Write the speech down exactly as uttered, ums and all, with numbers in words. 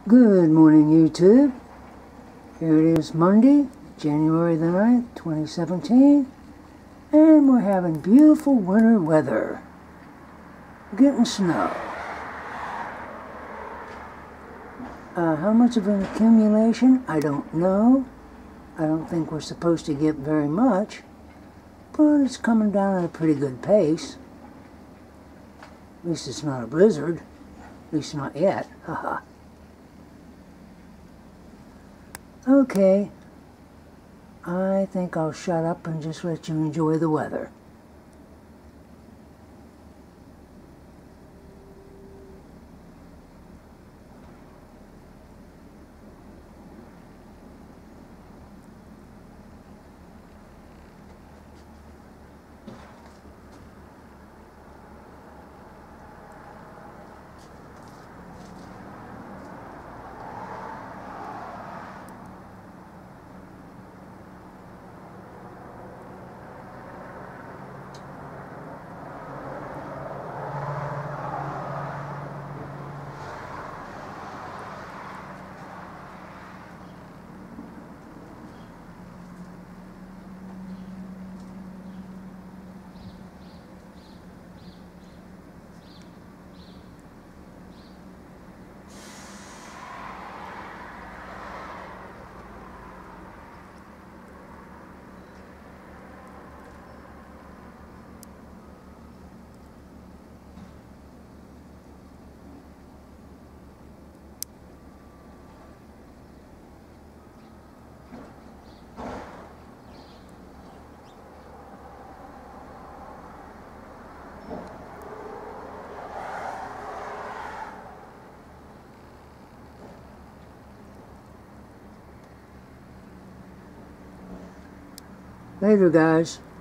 Good morning, YouTube. Here it is Monday, January the ninth, twenty seventeen, and we're having beautiful winter weather. We're getting snow. Uh, how much of an accumulation? I don't know. I don't think we're supposed to get very much, but it's coming down at a pretty good pace. At least it's not a blizzard. At least not yet. Haha. Okay, I think I'll shut up and just let you enjoy the weather. Later, guys.